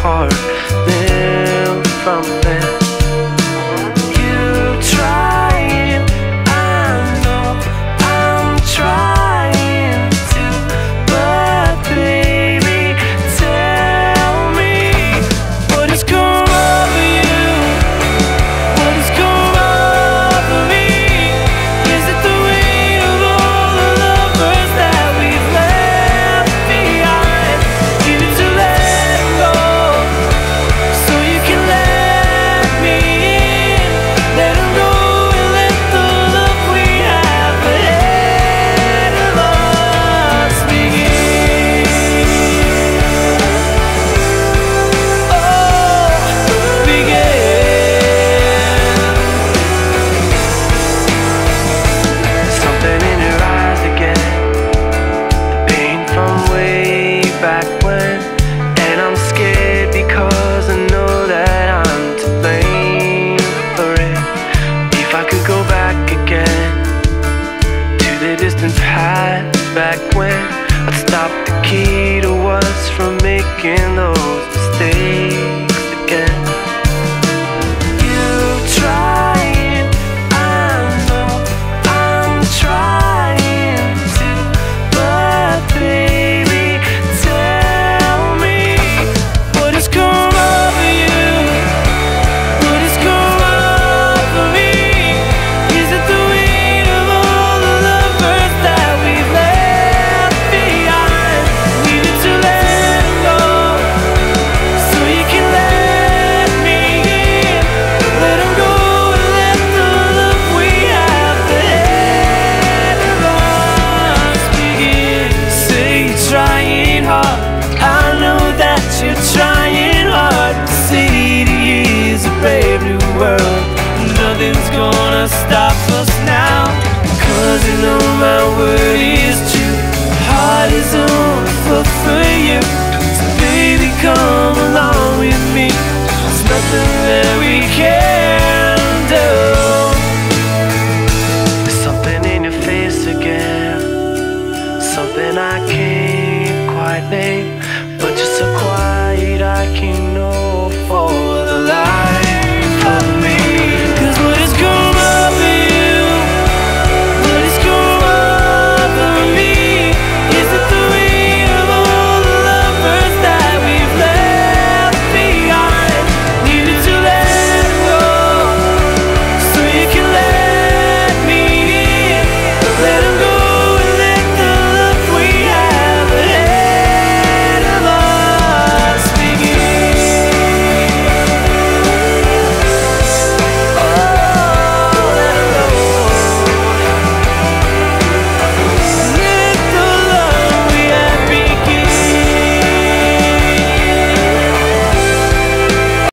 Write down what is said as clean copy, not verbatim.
heart limb from limb. You trying, I know I'm trying to, but baby, tell me what has come over you, what has come over me. Is it the weight of all the lovers that we've left behind? You need to let go, so you can let me in. Let 'em go and let the love we have ahead of us begin. Oh, begin. Something in your eyes again, the pain from way back when. And I'm scared because I know that I'm to blame for it. If I could go back again to the distant past, back when I'd stop the key to us from making those mistakes again. You trying, I know I'm trying to, but baby, tell me what has come over you, what has come over me. Is it the weight of all the lovers that we've left behind? We need to let go, so you can let me in. Let 'em go and let the love we have ahead of us begin. Say you're trying hard, I know that you're trying hard. The city is a brave new world, nothing's gonna stop us now, 'cause you know my word is true. Heart is on foot for you, so baby come along with me. There's nothing that we can do. There's something in your face again, something I can't quite name.